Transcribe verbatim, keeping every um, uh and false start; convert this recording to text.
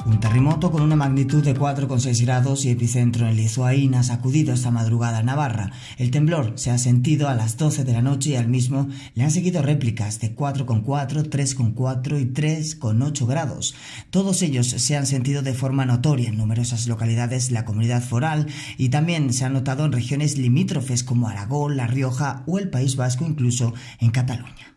Un terremoto con una magnitud de cuatro coma seis grados y epicentro en Lizoaín ha sacudido esta madrugada a Navarra. El temblor se ha sentido a las doce de la noche y al mismo le han seguido réplicas de cuatro coma cuatro, tres coma cuatro y tres coma ocho grados. Todos ellos se han sentido de forma notoria en numerosas localidades de la comunidad foral y también se han notado en regiones limítrofes como Aragón, La Rioja o el País Vasco, incluso en Cataluña.